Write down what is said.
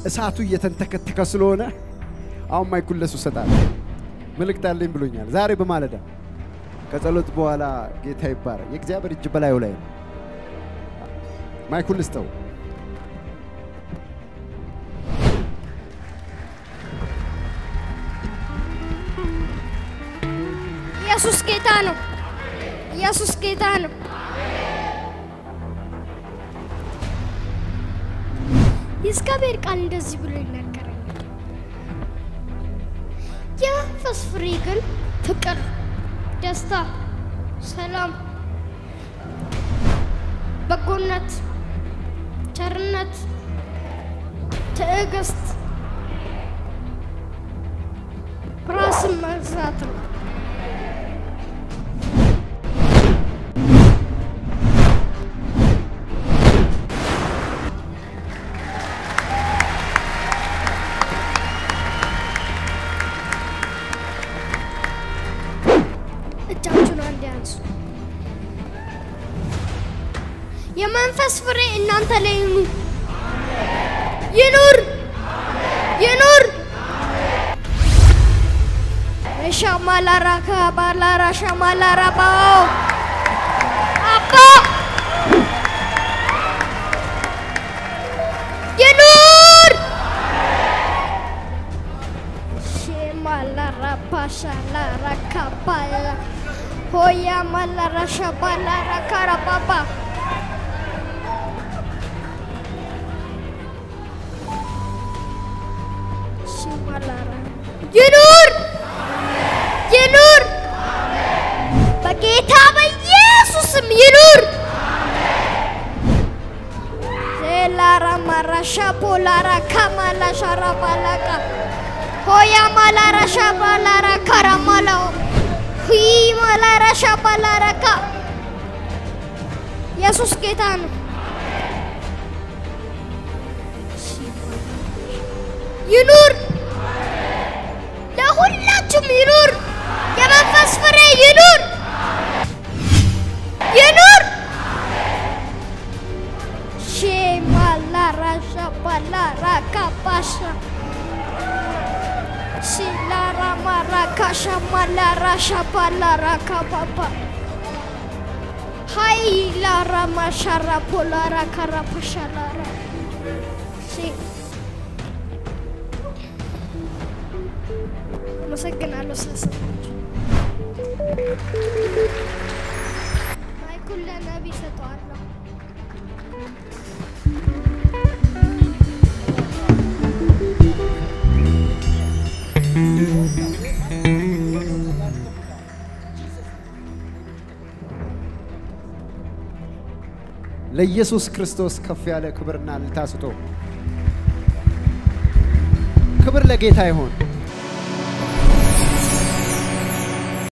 እሳቱ እየተንተከተከ ስለሆነ አሁን ማይኩል ለሱ ሰጣለ መልእክት አለኝ ብሎኛል ዛሬ በማለዳ ከጸሎት በኋላ ጌታ ይባረክ የእግዚአብሔር እጅ በላዩ ላይ ነው ማይኩል ልስጠው ኢየሱስ ጌታ ነው ኢየሱስ ጌታ ነው የእግዚአብሔር ቃል እንደዚህ ብሎ ይናገራል የመንፈስ ፍሬ ግን ፍቅር ደስታ ሰላም በጎነት ቸርነት ትዕግስት ራስን መግዛት ነው የመንፈስ ፍሬ እናንተ ላይ ይኑር ይኑር ሻማላራካ ባላራ ሻማላራባው አባ ይኑር ሻማላራፓ ሻላራካባላ ሆያ ማላራ ሻባላራካራባባ ይኑር ይኑር በጌታ በኢየሱስም ይኑር ዘላራ ማራሻ ፖላራ ካማላ ሻራባላካ ሆያ ማላራ ሻባላራ ካራማላው ሂ ማላራ ሻባላራካ ኢየሱስ ጌታ ነው ይኑር ለሁላችሁም ይኑር የመንፈስ ፍሬ ይኑር ይኑር ሼማላራ ሻባላራ ካባሻ ሲላራ ማራካ ሻማላራ ሻባላራ ካባባ ሃይላራ ማሻራ ፖላራ ካራፓሻላራ مسكنالو ስለሰጣችሁ ማይኩል ለነብይ ሰጣለሁ ለኢየሱስ ክርስቶስ ከፍ ያለ ክብርና ልታስጦ ክብር ለጌታ ይሁን